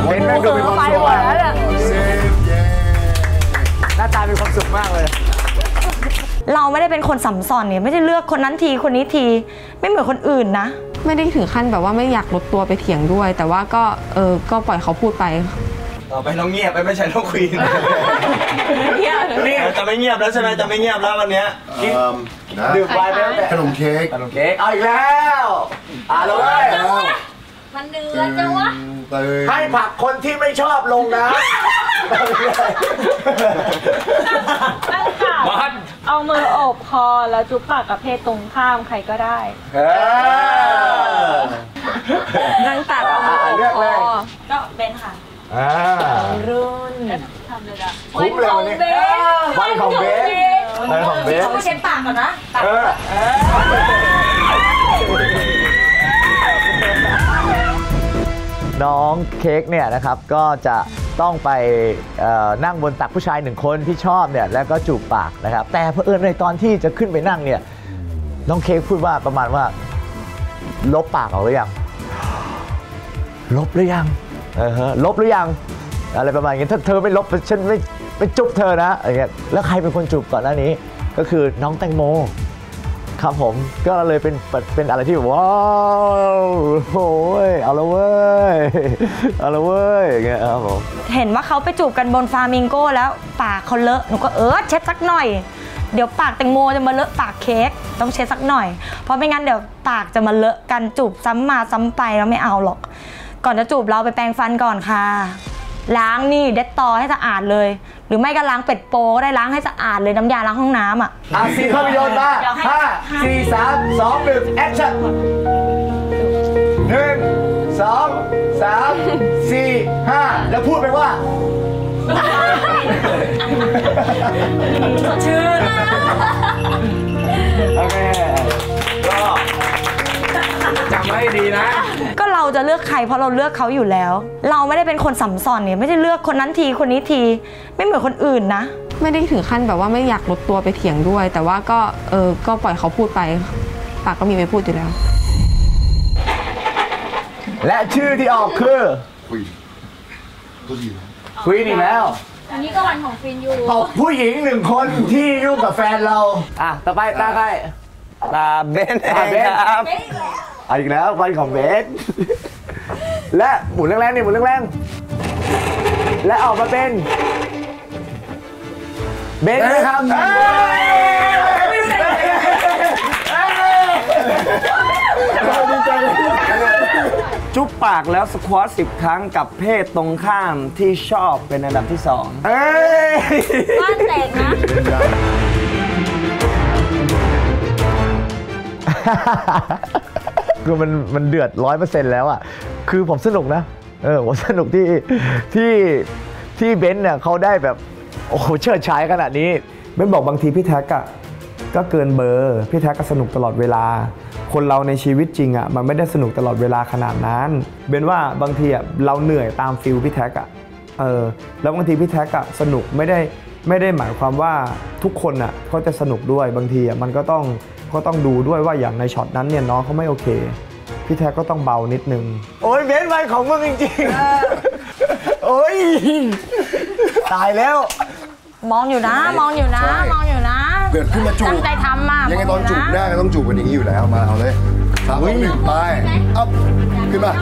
เบนแม่งดูมีความสุขมากหน้าตามีความสุขมากเลยเราไม่ได้เป็นคนสัมสอนเนี่ยไม่ได้เลือกคนนั้นทีคนนี้ทีไม่เหมือนคนอื่นนะไม่ได้ถึงขั้นแบบว่าไม่อยากลดตัวไปเถียงด้วยแต่ว่าก็ปล่อยเขาพูดไปต่อไปต้องเงียบไปไม่ใช่ต้องคุยนี่จะไม่เงียบแล้วใช่ไหมจะไม่เงียบแล้ววันนี้ดื่มไวน์ไปแล้วแต่ขนมเค้กเอาอีกแล้วเลยมันเดือดจังวะให้ผลักคนที่ไม่ชอบลงนะเอามือโอบคอแล้วจุ๊บปากกับเพศตรงข้ามใครก็ได้นั่งตักเอามือโอบคอก็เบนค่ะรุ่นทำเลยอะคุ้มเลยวันนี้วันของเบนเขาเช็ดปากก่อนนะน้องเค้กเนี่ยนะครับก็จะต้องไปนั่งบนตักผู้ชาย1คนที่ชอบเนี่ยแล้วก็จูบปากนะครับแต่เผอิญในตอนที่จะขึ้นไปนั่งเนี่ยน้องเค้กพูดว่าประมาณว่าลบปากออกหรือยังลบหรือยังลบหรือยังอะไรประมาณนี้ถ้าเธอไม่ลบฉันไม่จุบเธอนะอะไรเงี้ยแล้วใครเป็นคนจูบก่อนหน้านี้ก็คือน้องแตงโมครับผมก็เลยเป็นอะไรที่ว้าวโอ้ยเอาละเว้ยอย่างเงี้ยครับผมเห็นว่าเขาไปจูบกันบนฟลามิงโก้แล้วปากเขาเลอะหนูก็เช็ดสักหน่อยเดี๋ยวปากแตงโมจะมาเลอะปากเค้กต้องเช็ดสักหน่อยเพราะไม่งั้นเดี๋ยวปากจะมาเลอะกันจูบซ้ำมาซ้ำไปแล้วไม่เอาหรอกก่อนจะจูบเราไปแปรงฟันก่อนค่ะล้างนี่เด็ดตอให้สะอาดเลยหรือไม่ก็ล้างเป็ดโปก็ได้ล้างให้สะอาดเลยน้ำยาล้างห้องน้ำซีภาพยนตร์มา5 4 3 2 1แอคชั่น1 2 3 4 5แล้วพูดไปว่าสดชื่นโอเคก็จำไว้ดีนะก็เราจะเลือกใครเพราะเราเลือกเขาอยู่แล้วเราไม่ได้เป็นคนสัมสอนเนี่ยไม่ได้เลือกคนนั้นทีคนนี้ทีไม่เหมือนคนอื่นนะไม่ได้ถึงขั้นแบบว่าไม่อยากลดตัวไปเถียงด้วยแต่ว่าก็ปล่อยเขาพูดไปปากก็มีไปพูดอยู่แล้วและชื่อที่ออกคือคุยนี่แล้วอันนี้ก็วันของฟินอยู่ตบผู้หญิง1คนที่ยุ่งกับแฟนเราต่อไปตาใครตาเบนครับอีกแล้ววันของเบนและหมุนแรงๆนี่หมุนแรงๆและออกมาเป็นเบนนะครับจุ๊บปากแล้วสควอต10 ครั้งกับเพศตรงข้ามที่ชอบเป็นอันดับที่2 บ้านแตกนะคือมันเดือด100%แล้วอ่ะคือผมสนุกนะผมสนุกที่เบนซ์เนี่ยเขาได้แบบโอ้โหเชิดฉายขนาดนี้เบนบอกบางทีพี่แท็กอะก็เกินเบอร์พี่แท็กก็สนุกตลอดเวลาคนเราในชีวิตจริงอะมันไม่ได้สนุกตลอดเวลาขนาดนั้นเบนว่าบางทีอะเราเหนื่อยตามฟิลพี่แท็กอะแล้วบางทีพี่แท็กอะสนุกไม่ได้หมายความว่าทุกคนอะเขาจะสนุกด้วยบางทีอะมันก็ต้องดูด้วยว่าอย่างในช็อตนั้นเนี่ยน้องเขาไม่โอเคพี่แท็กก็ต้องเบานิดนึงโอ้ยเบนซ์ไปของมึงจริงๆโอ้ยตายแล้วมองอยู่นะเกิดขึ้นมาจูบตั้งใจทำมายังไงตอนจูบได้ก็ต้องจูบกันอย่างนี้อยู่แล้วมาเอาเลย3 2 1ไปอัพขึ้นมา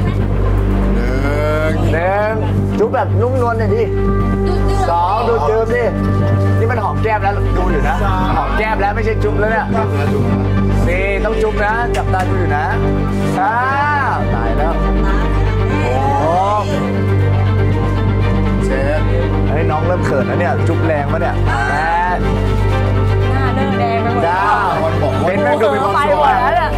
1 จุ๊บแบบนุ่มนวลหน่อยดิ2ดูดดื่มดินี่มันหอมแก้มแล้วดูอยู่นะหอมแก้มแล้วไม่ใช่จุ๊บแล้วเนี่ย4ต้องจุ๊บนะจับตาดูอยู่นะ5ตายแล้วเฮ้ยน้องเริ่มเขินแล้วเนี่ยจุ๊บแรงปะเนี่ย8 หน้าเริ่มแดงไปหมด 9เป็นแม่งดูมีความสุข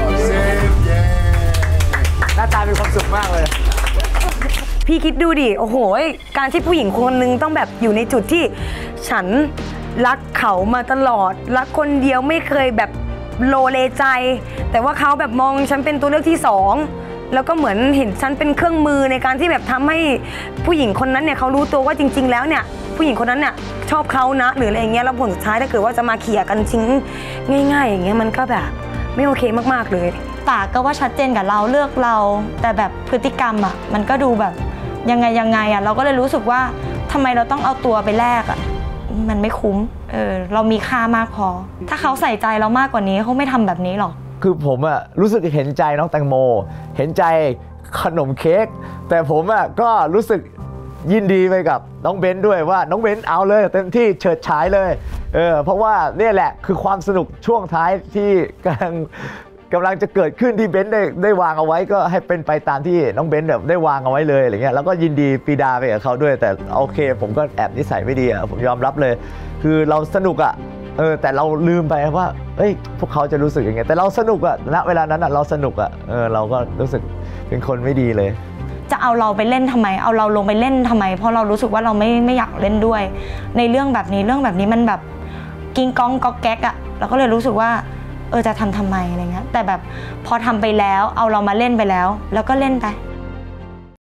หน้าตามีความสุขมากเลยพี่คิดดูดิโอ้โหการที่ผู้หญิงคนนึงต้องแบบอยู่ในจุดที่ฉันรักเขามาตลอดรักคนเดียวไม่เคยแบบโลเลใจแต่ว่าเขาแบบมองฉันเป็นตัวเลือกที่2แล้วก็เหมือนเห็นฉันเป็นเครื่องมือในการที่แบบทำให้ผู้หญิงคนนั้นเนี่ยเขารู้ตัวว่าจริงๆแล้วเนี่ยผู้หญิงคนนั้นเนี่ยชอบเขานะหรืออะไรอย่างเงี้ยแล้วผลสุดท้ายถ้าเกิดว่าจะมาเขี่ยกันทิ้งง่ายๆอย่างเงี้ยมันก็แบบไม่โอเคมากๆเลยปากก็ว่าชัดเจนกับเราเลือกเราแต่แบบพฤติกรรมอ่ะมันก็ดูแบบยังไงอ่ะเราก็เลยรู้สึกว่าทำไมเราต้องเอาตัวไปแลกอ่ะมันไม่คุ้มเรามีค่ามากพอถ้าเขาใส่ใจเรามากกว่านี้เขาไม่ทำแบบนี้หรอกคือผมอะรู้สึกเห็นใจน้องแตงโมเห็นใจขนมเค้กแต่ผมอะก็รู้สึกยินดีไปกับน้องเบนซ์ด้วยว่าน้องเบนซ์เอาเลยเต็มที่เฉิดฉายเลยเพราะว่าเนี่ยแหละคือความสนุกช่วงท้ายที่กำลังจะเกิดขึ้นที่เบนซ์ได้วางเอาไว้ก็ให้เป็นไปตามที่น้องเบนซ์แบบได้วางเอาไว้เลยอะไรเงี้ยแล้วก็ยินดีปีดาไปกับเขาด้วยแต่โอเคผมก็แอบนิสัยไม่ดีอะผมยอมรับเลยคือเราสนุกอะแต่เราลืมไปว่าพวกเขาจะรู้สึกยังไงแต่เราสนุกอะณเวลานั้นอะเราสนุกอะเราก็รู้สึกเป็นคนไม่ดีเลยจะเอาเราไปเล่นทำไมเอาเราลงไปเล่นทำไมเพราะเรารู้สึกว่าเราไม่อยากเล่นด้วยในเรื่องแบบนี้มันแบบกิ้งก้องก๊อกแก๊กอะเราก็เลยรู้สึกว่าจะทำไมอะไรเงี้ยแต่แบบพอทำไปแล้วเอาเรามาเล่นไปแล้วก็เล่นไป